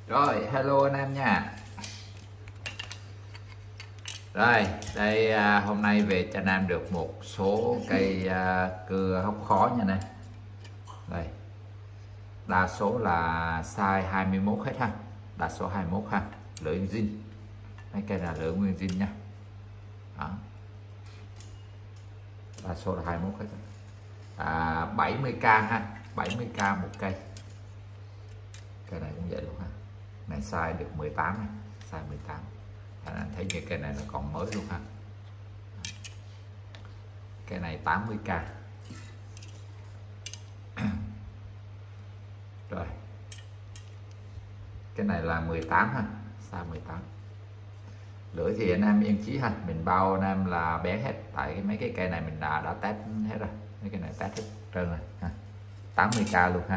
Rồi, hello anh em nha. Rồi, đây hôm nay về cho anh em được một số cây cưa hốc khó nha này. Đây. Đa số là size 21 hết ha. Đa số 21 ha, lưỡi zin. Mấy cây là lưỡi nguyên zin nha. Đó. Đa số là 21 hết. 70k ha, 70k một cây. Cây này cũng vậy luôn ha. Này size được 18 ha, size 18. Anh thấy như cây này nó còn mới luôn ha. Cây này 80k. Rồi. Cái này là 18 ha, size 18. Lưỡi thì anh em yên chí ha, mình bao anh em là bé hết, tại mấy cái cây này mình đã test hết rồi, mấy cái này test hết trơn rồi ha. 80k luôn ha.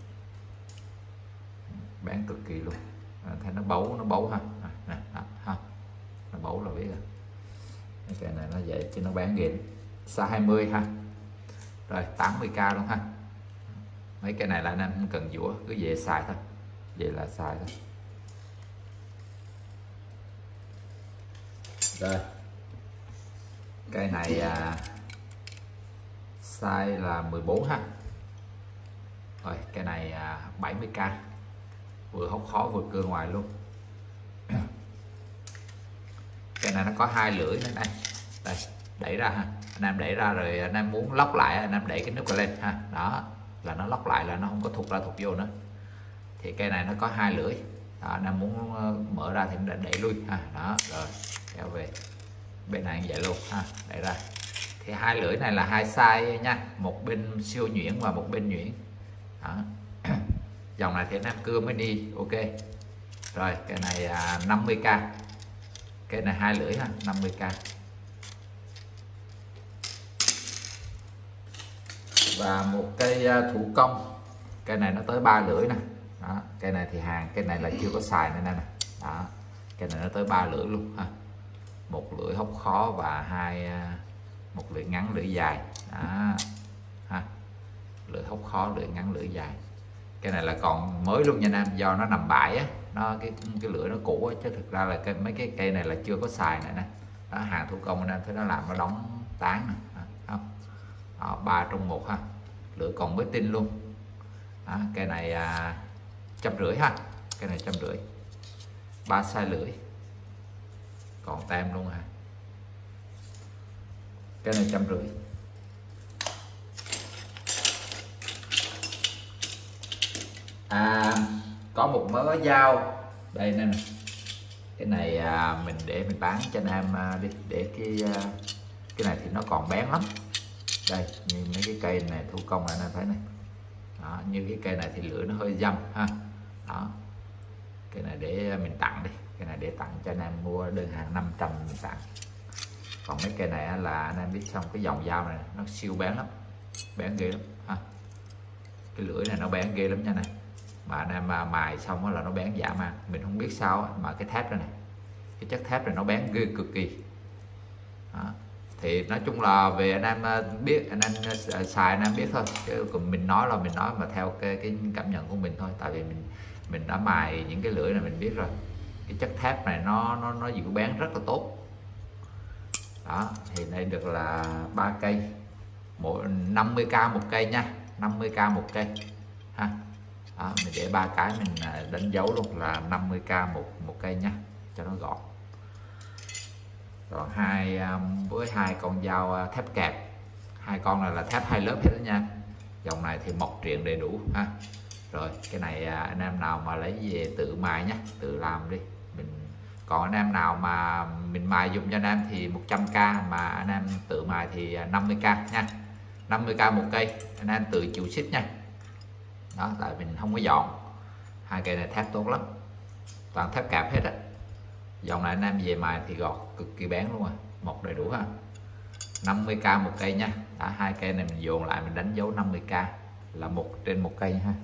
Bán cực kỳ luôn. Thấy nó bấu ha. Nè, ha. Nó bấu là biết rồi. Cái cây này nó vậy chứ nó bán ghê. Size 20 ha. Rồi 80k luôn ha. Mấy cái này là anh em không cần dũa, cứ về xài thôi. Vậy là xài thôi. Rồi. Cây này size là 14 ha. Rồi cái này 70k. Vừa hốc khó vừa cưa ngoài luôn. Cái này nó có hai lưỡi nữa đây. Đây, đẩy ra ha. Anh em đẩy ra rồi anh em muốn lóc lại, anh em đẩy cái nút lên ha. Đó, là nó lóc lại là nó không có thụt ra thụt vô nữa. Thì cây này nó có hai lưỡi. Đó, anh em muốn mở ra thì đẩy lui ha. Đó, rồi kéo về. Bên này cũng vậy luôn ha, đẩy ra. Thì hai lưỡi này là hai size nha, một bên siêu nhuyễn và một bên nhuyễn. Đó. Dòng này thì anh em cưa mini ok. Rồi cái này 50k. Cái này hai lưỡi ha, 50k. Và một cây thủ công. Cây này nó tới 3 lưỡi nè. Đó, cây này thì hàng, cây này là chưa có xài nữa nè. Đó. Cây này nó tới 3 lưỡi luôn ha. Một lưỡi hốc khó và một lưỡi ngắn lưỡi dài. Đó. Ha. Lưỡi hốc khó, lưỡi ngắn lưỡi dài. Cái này là còn mới luôn nha anh em, do nó nằm bãi á, cái lưỡi nó cũ á, chứ thực ra là mấy cái cây này là chưa có xài này nè. Đó, hàng thủ công anh em thấy nó làm nó đóng tán nè, không? Đó, 3 trong 1 ha. Lưỡi còn mới tinh luôn. Đó, cây này 150 ha. Cây này 150. 3 size lưỡi. Còn tem luôn ha. Cái này 150. Có một mớ dao đây nè. Cái này mình để mình bán cho anh em đi, để cái này thì nó còn bén lắm. Đây, như mấy cái cây này thủ công anh em thấy này. Đó, như cái cây này thì lưỡi nó hơi dăm ha. Đó. Cái này để mình tặng đi, cái này để tặng cho anh em mua đơn hàng 500 mình tặng. Còn mấy cây này là anh em biết xong, cái dòng dao này nó siêu bén lắm, bén ghê lắm ha. Cái lưỡi này nó bén ghê lắm nha này. Mà anh em mài xong là nó bén dã man, mình không biết sao mà cái thép này, cái chất thép này nó bén ghê cực kỳ. Đó. Thì nói chung là về anh em biết, anh em xài anh em biết thôi, chứ còn mình nói là mình nói mà theo cái cảm nhận của mình thôi, tại vì mình đã mài những cái lưỡi này mình biết rồi, cái chất thép này nó giữ bén rất là tốt. Đó, thì đây được là 3 cây, 50k một cây nha, 50k một cây ha. Đó, mình để 3 cái mình đánh dấu luôn là 50k một cây nha, cho nó gọn. Còn với hai con dao thép kẹp, hai con này là thép 2 lớp hết đó nha. Dòng này thì mộc triện đầy đủ ha. Rồi cái này anh em nào mà lấy về tự mài nhé, tự làm đi. Còn anh em nào mà mình mài dùng cho anh em thì 100k, mà anh em tự mài thì 50k nha. 50k một cây, anh em tự chịu ship nha. Đó, tại mình không có dọn. Hai cây này thép tốt lắm, toàn thép kẹp hết á. Dòng này anh em về mài thì gọt cực kỳ bén luôn à, một đầy đủ ha. 50k một cây nha. Đã, hai cây này mình dồn lại mình đánh dấu 50k là 1 trên 1 cây ha.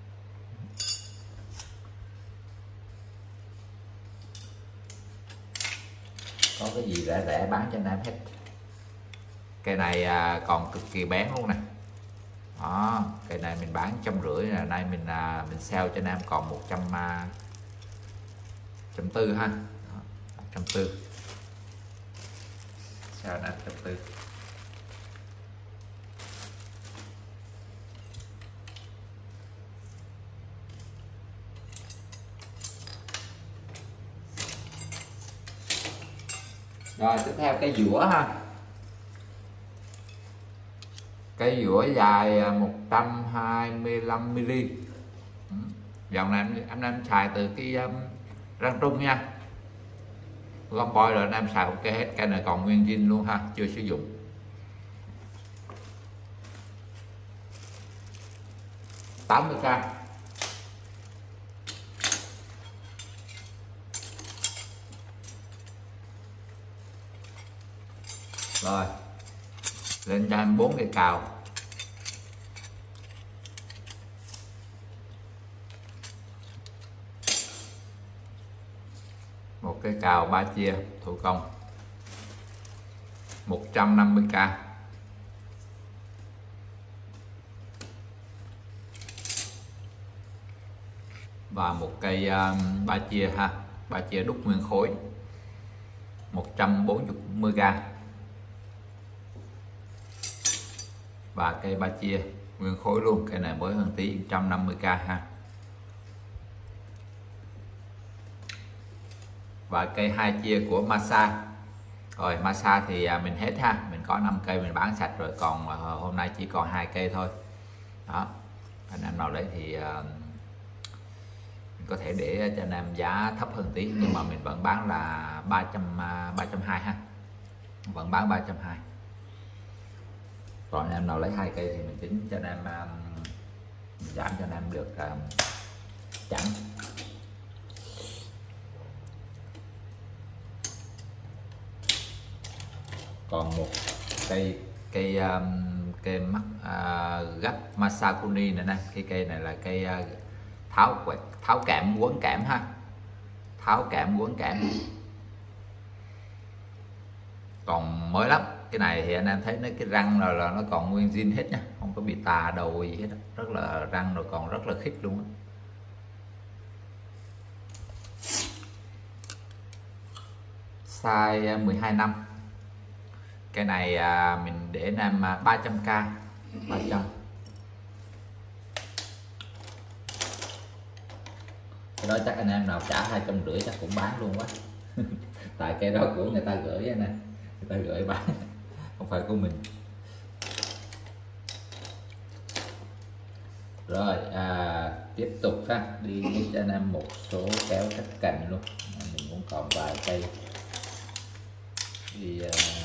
Có cái gì rẻ rẻ bán cho anh em hết. Cây này còn cực kỳ bén luôn nè. Đó, cây này mình bán 150, là nay mình sale cho anh em còn 140 ha. 140 sao là 140. Rồi tiếp theo cây dũa ha. Cây dũa dài 125 mm. Dòng này anh em xài từ cái răng trung nha. Gom boy rồi anh em xài ok hết. Cây này còn nguyên zin luôn ha, chưa sử dụng. $80k. Rồi lên cho em 4 cây cào. Một cây cào 3 chia thủ công 150k. Và một cây 3 chia ha, 3 chia đúc nguyên khối 140k. Và cây 3 chia nguyên khối luôn, cây này mới hơn tí 150k ha. Và cây 2 chia của Masa. Rồi Masa thì mình hết ha, mình có 5 cây mình bán sạch rồi, còn hôm nay chỉ còn 2 cây thôi. Đó, anh em nào đấy thì mình có thể để cho anh em giá thấp hơn tí, nhưng mà mình vẫn bán là 320 ha, vẫn bán 320. Còn anh em nào lấy 2 cây thì mình tính cho anh em giảm cho anh em được chẵn. Còn một cây mắt gấp Masakuni nữa nè. Cái cây này là cây tháo kẽm quấn kẽm ha, tháo kẽm quấn kẽm, còn mới lắm. Cái này thì anh em thấy nó cái răng là nó còn nguyên zin hết nha, không có bị tà đầu gì hết, rất là răng rồi còn rất là khít luôn á. Size 12 năm. Cái này mình để anh em 300k, 300. Cái đó chắc anh em nào trả 250 chắc cũng bán luôn quá. Tại cái đó của người ta gửi nè, người ta gửi bán, không phải của mình. Rồi tiếp tục ha, đi cho anh em một số kéo cắt cành luôn. Mình cũng còn vài cây thì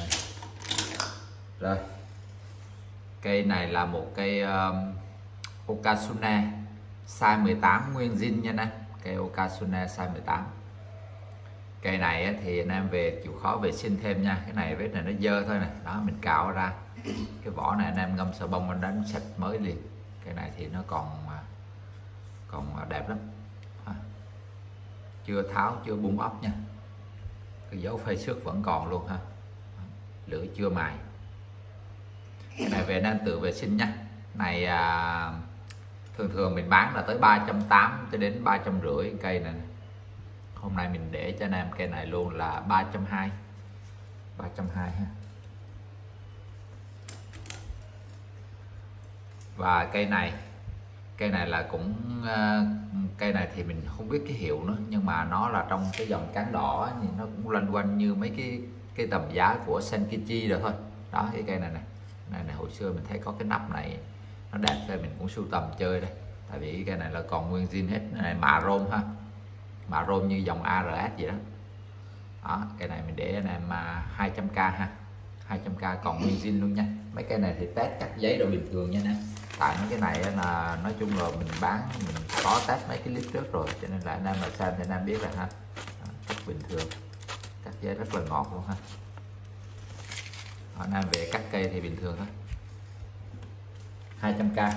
rồi cây này là một cây Okasune size 18 nguyên zin nha nè. Cây Okasune size 18. Cây này thì anh em về chịu khó vệ sinh thêm nha. Cái này vết này nó dơ thôi nè, đó mình cạo ra. Cái vỏ này anh em ngâm xà bông anh đánh sạch mới liền. Cây này thì nó còn đẹp lắm, chưa tháo chưa bung ốc nha, cái dấu phơi xước vẫn còn luôn ha, lưỡi chưa mài. Cái này về nên tự vệ sinh nha. Này thường mình bán là tới 380 cho đến 350 cây này. Hôm nay mình để cho anh em cây này luôn là 320 ha. Và cây này là cũng cây này thì mình không biết cái hiệu nữa, nhưng mà nó là trong cái dòng cán đỏ thì nó cũng loanh quanh như mấy cái tầm giá của Senkichi rồi thôi. Đó, cái cây này này hồi xưa mình thấy có cái nắp này nó đẹp thôi, mình cũng sưu tầm chơi đây. Tại vì cái cây này là còn nguyên zin hết. Cái này mạ rôm ha, mạ rôm như dòng ARS vậy đó. Đó, cây này mình để anh em 200k ha, 200k còn nguyên zin luôn nha. Mấy cây này thì test cắt giấy đồ bình thường nha nè. Tại mấy cái này là nói chung là mình bán mình có test mấy cái clip trước rồi, cho nên là anh em mà xem thì anh em biết là ha. Đó, cắt bình thường, cắt giấy rất là ngọt luôn ha. Đó, anh em về cắt cây thì bình thường thôi. 200k.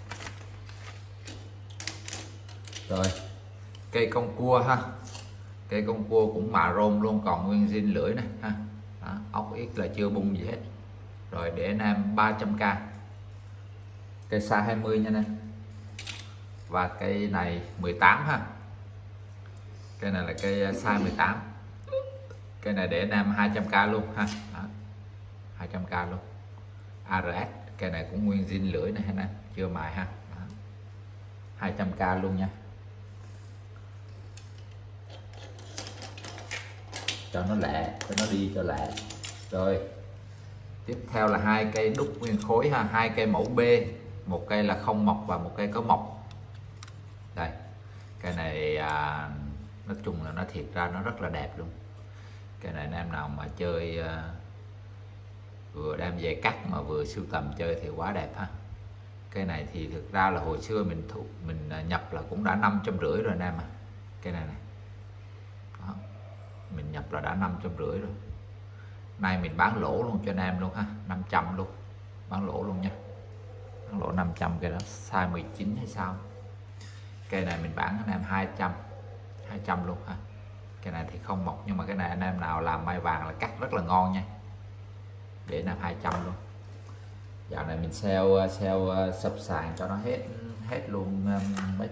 Rồi cây con cua ha, cây con cua cũng mạ rôm luôn, còn nguyên zin lưỡi này ha. Đó, ốc ít là chưa bung gì hết. Rồi để anh em 300k. Cây size 20 nha nè. Và cây này 18 ha. Cây này là cây size 18. Cây này để anh em 200k luôn ha. Đó. 200k luôn. ARS. Cây này cũng nguyên zin lưỡi này ha, chưa mài ha. Đó. 200k luôn nha. Cho nó lẹ, cho nó đi cho lẹ. Rồi tiếp theo là 2 cây đúc nguyên khối ha, 2 cây mẫu B, một cây là không mọc và một cây có mọc. Đây, cây này nói chung là nó thiệt ra nó rất là đẹp luôn. Cây này anh em nào mà chơi vừa đem về cắt mà vừa sưu tầm chơi thì quá đẹp ha. Cây này thì thực ra là hồi xưa mình nhập là cũng đã 550 rồi anh em à. Cây này này. Đó. Mình nhập là đã 550 rồi. Nay mình bán lỗ luôn cho anh em luôn ha, 500 luôn. Bán lỗ luôn nha. Bán lỗ 500, cây đó size 19 hay sao. Cây này mình bán anh em 200 luôn ha. Cây này thì không mọc, nhưng mà cái này anh em nào làm mai vàng là cắt rất là ngon nha. Để anh em 200 luôn. Dạo này mình sale sập sàn cho nó hết luôn mấy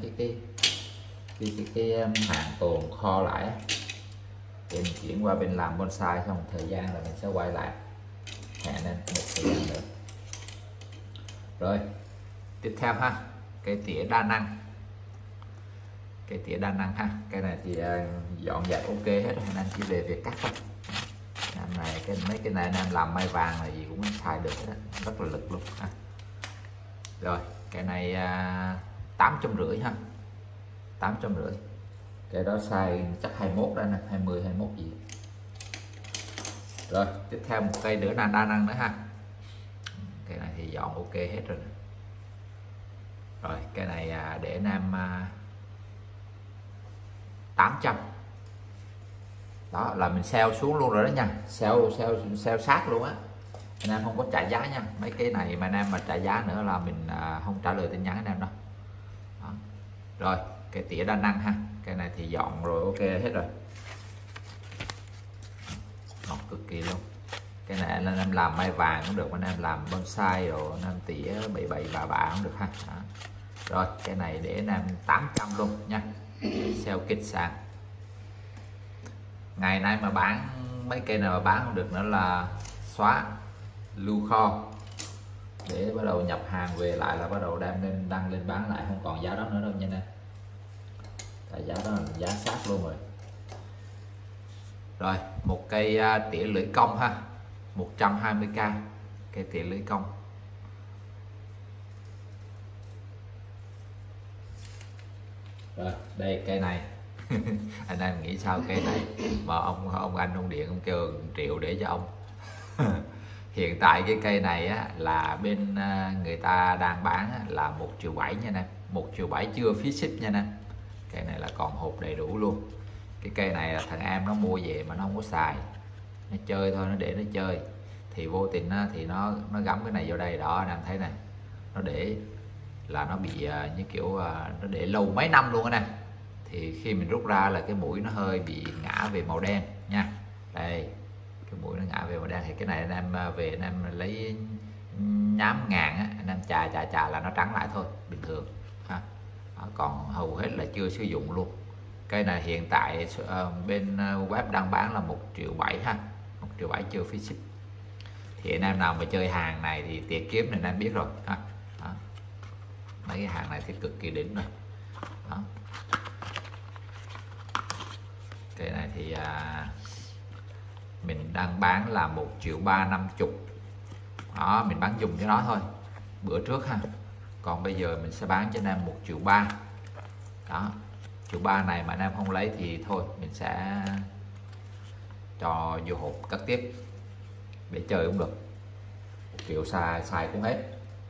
cái hàng tồn kho lại á. Để mình chuyển qua bên làm bonsai xong thời gian là mình sẽ quay lại, hẹn anh một thời gian nữa. Rồi tiếp theo ha, cây tỉa đa năng. Cây tỉa đa năng ha, cây này thì dọn dẹp ok hết rồi, anh em chỉ về việc cắt thôi. Năm này mấy cái này anh em làm mai vàng là gì cũng xài được đó, rất là lực luôn ha. Rồi cái này 850 ha, 850. Cái đó size chắc 21 đó nè, 20 21 gì. Rồi tiếp theo một cây nữa là đa năng nữa ha. Cái này thì dọn ok hết rồi. Rồi cái này để anh em 800. Đó là mình sale xuống luôn rồi đó nha, sale sát luôn á. Anh em không có trả giá nha. Mấy cái này mà anh em mà trả giá nữa là mình không trả lời tin nhắn anh em đâu. Đó. Rồi cái tỉa đa năng ha, cái này thì dọn rồi ok hết rồi, ngọt cực kỳ luôn. Cái này anh em làm mai vàng cũng được, anh em làm bonsai rồi anh em tỉa bậy bạ cũng được ha. Đó. Rồi cái này để anh em 800 luôn nha, sale kịch sàn. Ngày nay mà bán mấy cây nào mà bán không được nữa là xóa, lưu kho, để bắt đầu nhập hàng về lại là bắt đầu đăng lên bán lại, không còn giá đó nữa đâu nha nè. Tại giá đó là giá sát luôn rồi. Rồi một cây tỉa lưỡi cong ha, 120k, cây tỉa lưỡi cong. Rồi đây cây này anh em nghĩ sao cây này mà ông anh ông điện ông kêu 1 triệu để cho ông. Hiện tại cái cây này á, là bên người ta đang bán á, là 1,7 triệu nha nè, 1,7 triệu chưa phí ship nha nè. Cây này là còn hộp đầy đủ luôn. Cái cây này là thằng em nó mua về mà nó không có xài, nó chơi thôi, nó để nó chơi thì vô tình á, thì nó gắm cái này vào đây đó, anh em thấy này, nó để là nó bị như kiểu nó để lâu mấy năm luôn á nè. Thì khi mình rút ra là cái mũi nó hơi bị ngã về màu đen nha. Đây cái mũi nó ngã về màu đen, thì cái này anh em về anh em lấy nhám ngàn á, anh em chà là nó trắng lại thôi, bình thường ha. Đó, còn hầu hết là chưa sử dụng luôn. Cây này hiện tại bên web đang bán là 1,7 triệu ha, 1,7 triệu chưa phí ship. Thì anh em nào mà chơi hàng này thì tiệc kiếm này anh em biết rồi ha. Đó. Mấy cái hàng này thì cực kỳ đỉnh rồi. Đó. Cây này thì mình đang bán là 1,350 triệu. Đó mình bán dùng cho nó thôi bữa trước ha. Còn bây giờ mình sẽ bán cho anh em 1,3 triệu. Đó 1,3 triệu này mà anh em không lấy thì thôi mình sẽ cho vô hộp cất tiếp để chơi cũng được. 1 triệu xài cũng hết.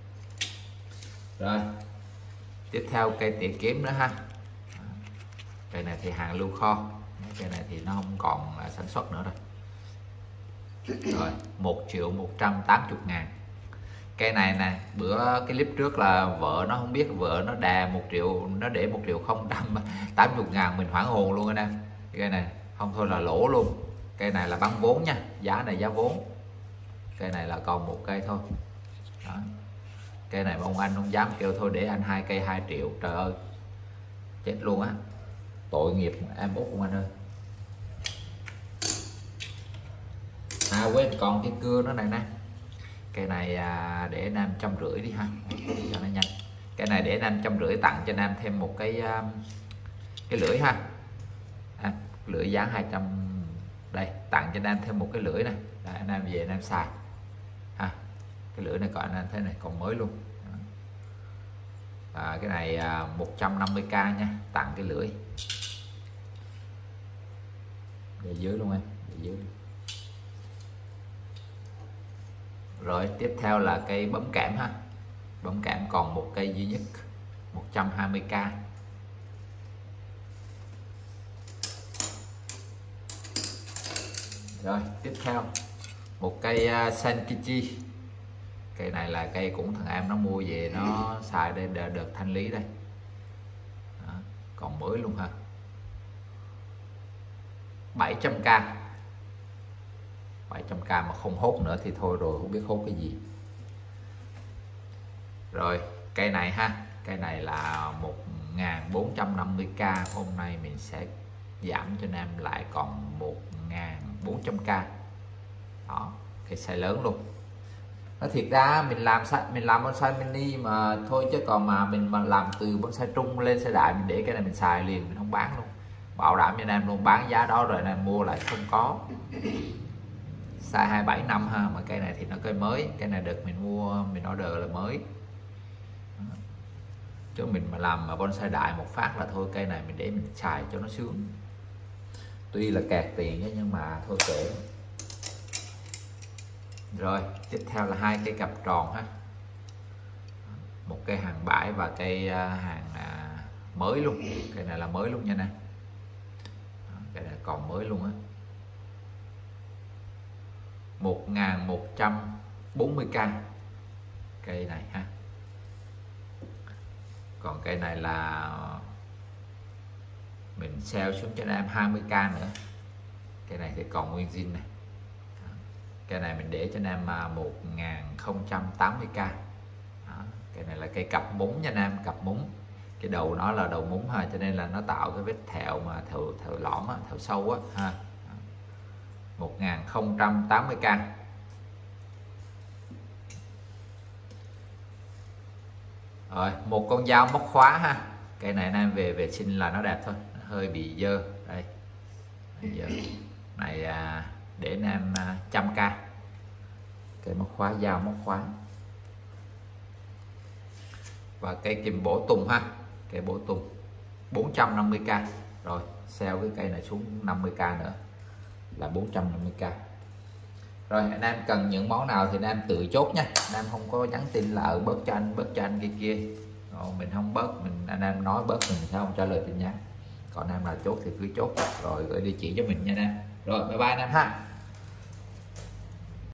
Rồi tiếp theo cây tỉa kiếm nữa ha. Cây này thì hàng lưu kho, cây này thì nó không còn sản xuất nữa rồi. Rồi 1.180.000. Cây này nè, bữa cái clip trước là vợ nó không biết, vợ nó đè 1 triệu, nó để 1.080.000, mình hoảng hồn luôn anh em. Cây này không thôi là lỗ luôn. Cây này là bán vốn nha, giá này giá vốn. Cây này là còn một cây thôi. Đó. Cây này mà ông anh không dám kêu thôi để anh 2 cây 2 triệu, trời ơi chết luôn á. tội nghiệp em út của anh ơi. Quên còn cái cưa nó này nè, cái này để 550 đi ha cho nó nhanh. Cái này để 550 tặng cho Nam thêm một cái lưỡi ha. Lưỡi dán 200 đây, tặng cho Nam thêm một cái lưỡi này. Đây, anh em về Nam xài ha. Cái lưỡi này còn anh em thế này còn mới luôn. Cái này 150k nha, tặng cái lưỡi để dưới luôn em, để dưới. Rồi tiếp theo là cây bấm kẽm ha. Bấm kẽm còn một cây duy nhất, 120k. Rồi tiếp theo một cây Senkichi. Cây này là cây cũng thằng em nó mua về nó xài đây, đợt thanh lý đây. Đó, còn mới luôn ha. 700k. 700k mà không hốt nữa thì thôi rồi, không biết hốt cái gì. Rồi cây này ha, cây này là 1450k. Hôm nay mình sẽ giảm cho Nam lại còn 1400k. Đó, cái size lớn luôn. Nó thiệt ra mình làm bonsai mini mà thôi, chứ còn mà mình mà làm từ bonsai trung lên size đại, mình để cái này mình xài liền, mình không bán luôn, bảo đảm cho Nam luôn. Bán giá đó rồi anh em mua lại không có. Size 27 năm ha, mà cây này thì nó cây mới, cái này được mình mua, mình order là mới. Chứ mình mà làm mà bonsai đại một phát là thôi, cây này mình để mình xài cho nó sướng. Tuy là kẹt tiền nhưng mà thôi kệ. Rồi tiếp theo là hai cây cặp tròn ha, một cây hàng bãi và cây hàng mới luôn. Cây này là mới luôn nha nè, cây này còn mới luôn á. 1140k cây này ha. Còn cây này là mình sale xuống cho em 20k nữa. Cây này thì còn nguyên zin này. Cây này mình để cho em 1080k. Đó, cây này là cây cặp múng nha Nam, cặp múng. Cái đầu nó là đầu múng ha, cho nên là nó tạo cái vết thẹo mà thẹo lõm á, thẹo sâu á ha. 1080k. Rồi một con dao móc khóa ha. Cây này Nam về vệ sinh là nó đẹp thôi, nó hơi bị dơ đây. Giờ này để Nam 100k. Cây móc khóa, dao móc khóa. Và cây kìm bổ tùng ha, cây bổ tùng 450k. Rồi sell cái cây này xuống 50k nữa là 450k. Rồi anh em cần những món nào thì anh em tự chốt nha, anh em không có nhắn tin là bớt cho anh kia. Mình không bớt, anh em nói bớt mình sẽ không trả lời tin nhắn. Còn anh em nào chốt thì cứ chốt rồi gửi địa chỉ cho mình nha anh em. Rồi bye bye anh em ha.